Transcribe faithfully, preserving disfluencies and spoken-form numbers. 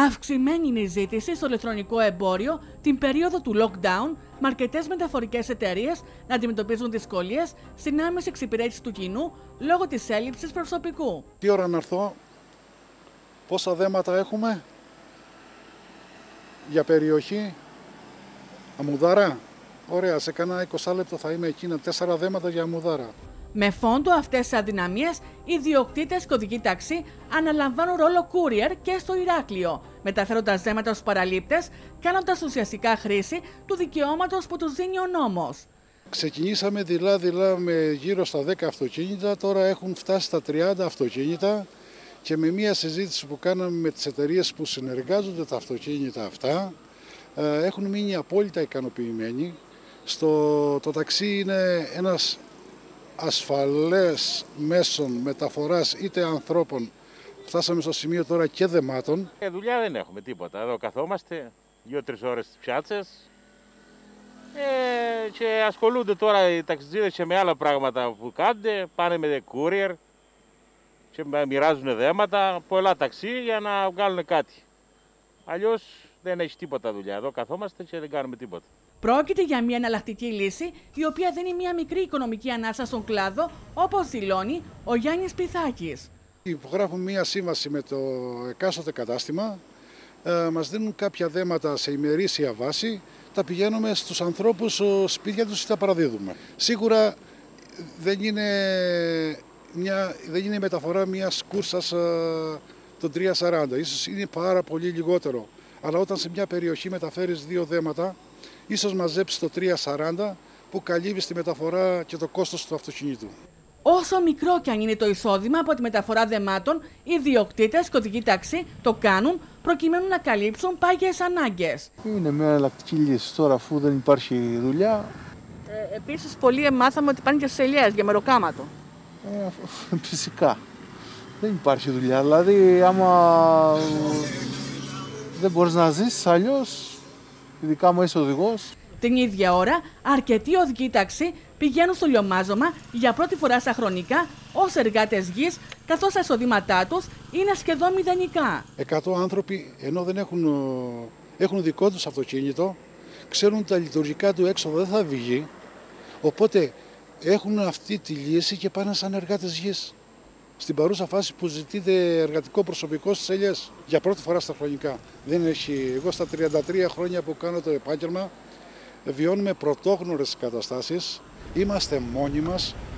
Αυξημένη είναι η ζήτηση στο ηλεκτρονικό εμπόριο την περίοδο του lockdown, με αρκετές μεταφορικές εταιρείες να αντιμετωπίζουν δυσκολίες στην άμεση εξυπηρέτηση του κοινού λόγω της έλλειψης προσωπικού. Τι ώρα να έρθω, πόσα δέματα έχουμε για περιοχή, Αμμουδάρα. Ωραία, σε κανένα είκοσι λεπτό θα είμαι εκεί, τέσσερα δέματα για Αμμουδάρα. Με φόντο αυτές τις αδυναμίες, οι ιδιοκτήτες και οδηγοί ταξί αναλαμβάνουν ρόλο courier και στο Ηράκλειο, μεταφέροντας δέματα στους παραλήπτες, κάνοντας ουσιαστικά χρήση του δικαιώματος που τους δίνει ο νόμος. Ξεκινήσαμε δειλά-δειλά με γύρω στα δέκα αυτοκίνητα, τώρα έχουν φτάσει στα τριάντα αυτοκίνητα και με μια συζήτηση που κάναμε με τις εταιρείες που συνεργάζονται τα αυτοκίνητα αυτά, έχουν μείνει απόλυτα ικανοποιημένοι. Στο, το ταξί είναι ένας ασφαλές μέσων μεταφοράς είτε ανθρώπων, φτάσαμε στο σημείο τώρα και δεμάτων. Ε, δουλειά δεν έχουμε τίποτα, εδώ καθόμαστε δύο-τρεις ώρες στις πιάτσες ε, και ασχολούνται τώρα οι ταξιτζίδες και με άλλα πράγματα που κάνουν, πάνε με courier και μοιράζουν δέματα, πολλά ταξί για να βγάλουν κάτι. Αλλιώς δεν έχει τίποτα δουλειά, εδώ καθόμαστε και δεν κάνουμε τίποτα. Πρόκειται για μια εναλλακτική λύση, η οποία δίνει μια μικρή οικονομική ανάσα στον κλάδο, όπως δηλώνει ο Γιάννης Πυθάκης. Υπογράφουμε μια σύμβαση με το εκάστοτε κατάστημα, ε, μας δίνουν κάποια δέματα σε ημερήσια βάση, τα πηγαίνουμε στους ανθρώπους σπίτια τους και τα παραδίδουμε. Σίγουρα δεν είναι, μια, δεν είναι η μεταφορά μιας κούρσας ε, των τρία σαράντα, ίσως είναι πάρα πολύ λιγότερο. Αλλά όταν σε μια περιοχή μεταφέρεις δύο δέματα, ίσως μαζέψεις το τρία σαράντα που καλύβει τη μεταφορά και το κόστος του αυτοκινήτου. Όσο μικρό κι αν είναι το εισόδημα από τη μεταφορά δεμάτων, οι ιδιοκτήτες και οδηγοί ταξί το κάνουν προκειμένου να καλύψουν πάγιες ανάγκες. Είναι μια εναλλακτική λύση τώρα, αφού δεν υπάρχει δουλειά. Ε, επίσης, πολλοί μάθαμε ότι πάνε και στις ελιές για μεροκάματο. Ε, φυσικά. Δεν υπάρχει δουλειά. Δηλαδή, άμα δεν μπορείς να ζήσεις αλλιώς, ειδικά μου είσαι οδηγός. Την ίδια ώρα, αρκετοί οδηγοί ταξί πηγαίνουν στο λιωμάζωμα για πρώτη φορά στα χρονικά ως εργάτες γης, καθώς τα εισοδήματά τους είναι σχεδόν μηδενικά. Εκατό άνθρωποι, ενώ δεν έχουν, έχουν δικό τους αυτοκίνητο, ξέρουν τα λειτουργικά του έξοδα δεν θα βγει, οπότε έχουν αυτή τη λύση και πάνε σαν εργάτες γης. Στην παρούσα φάση που ζητείται εργατικό προσωπικό στις ελιές, για πρώτη φορά στα χρονικά. Δεν έχει, εγώ στα τριάντα τρία χρόνια που κάνω το επάγγελμα, βιώνουμε πρωτόγνωρες καταστάσεις, είμαστε μόνοι μας,